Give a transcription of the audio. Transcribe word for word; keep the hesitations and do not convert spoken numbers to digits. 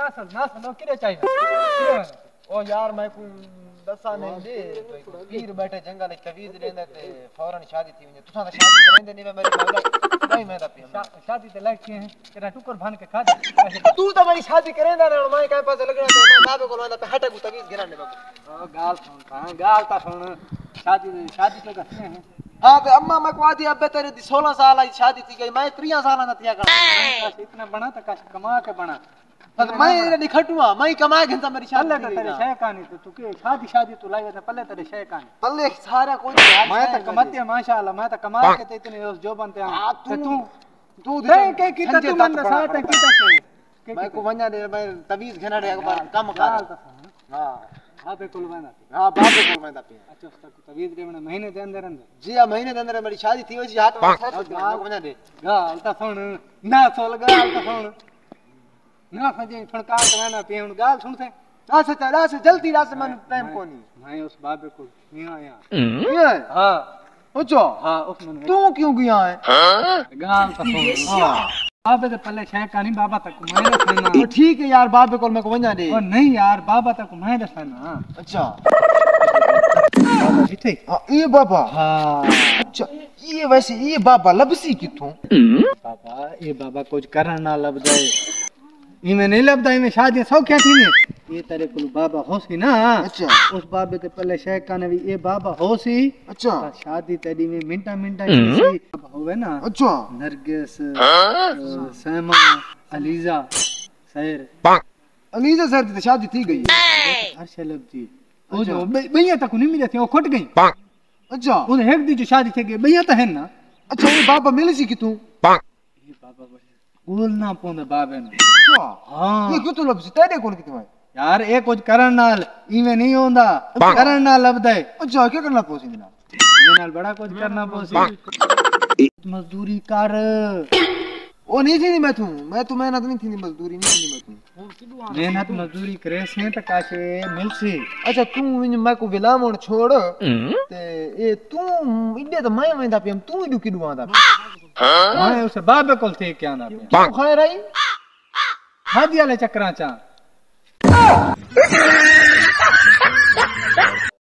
nasal nasal किरे चाहिए ओ यार मैं को दसा नहीं दे पीर बैठे जंगल तवीज लेंदा ते फौरन शादी थी वने तुसा शादी करेंदे नहीं मेरी मौला नहीं मैं दा पिया शादी ते लड़के हैं तेरा टुकर भान के खा दे तू तो मेरी शादी करेंदा ना मैं काई पास लगना ते मैं बाबे को वाला पे हटा को तवीज गिराने बाबू गाल सुन हां गाल ता सुन शादी शादी तो करते हैं हां तो अम्मा मैं को आदी अबे तेरे सोलह साल आई शादी थी गई मैं तीस साल ना थिया कर इतना बना तो काश कमा के बना पर मैं इने निखटुआ मैं कमा के मेरी शादी पल्ले तो तेरे शय कानी तो तू के शादी शादी तू लाए तो पल्ले तेरे शय कानी पल्ले सारा कोई मैं तो कमाते माशाल्लाह मैं तो कमा के ते इतने उस जो बनते हैं तू तू दे के की तू मन साथ की तक मैं को वन्या दे मैं तवीज घेना दे कम कर हां बाबे को लवाना हां बाबे को मैं दा पे अच्छा उस तक तवीज दे महीने के अंदर अंदर जी हां महीने के अंदर मेरी शादी थी वही हाथ में मैं को वन्या दे गाल ता सुन ना सोल गाल ता सुन ना सजे फड़का करना पे हुन गाल सुन से आ से चला से जल्दी रास मन टाइम कोनी मैं उस बाबे को नहीं आया ये हां ओचो हां उस मन तू क्यों गया है गाल ता सुन हां बाबे तो पहले शय कानी बाबा तक मैं दसना तो ठीक है यार बाबे को मैं को वन्या दे ओ नहीं यार बाबा तक मैं दसना अच्छा बाबा इथे हां ये बाबा हां अच्छा ये वैसे ये बाबा लबसी किथों बाबा ये बाबा कुछ करन ना लब जाए इमे नहीं लबदा इमे शादी सौख्या थी ने ये तेरे को बाबा होसी ना अच्छा उस बाबे ते पहले शेख काने भी ये बाबा होसी अच्छा शादी तेरी में मिनटा मिनटा की होवे ना अच्छा नरगिस सैमा अलीजा सैर अलीजा सर की शादी थी गई हर्ष लब जी ओ जो भैया तक नहीं मिले थे वो खट गई अच्छा उन हेक दी जो शादी थे गई भैया तो है ना अच्छा ये बाबा मिल सी किथों ये बाबा बोल ना पोंदे बाबे ने अच्छा हां ये क्यों तो लबसी तेरे कोल किथों है यार ए कुछ करन नाल इवे नहीं होंदा करन नाल लबदा है अच्छा क्या करना पोसी ना ये नाल बड़ा कुछ करना पोसी मजदूरी कर ओ नहीं थी मैं तू मैं तो मेहनत नहीं थी मजदूरी नहीं थी मैं तू मेहनत मजदूरी करे से त काशे मिलसी अच्छा तू मैं को विलामण छोड़ ते ए तू इडे तो मैं वेंदा पे तू इडू किडू आंदा मैं उस बाबे कोल थे क्या आंदा पे खैर आई हादी वाले चक्करा चा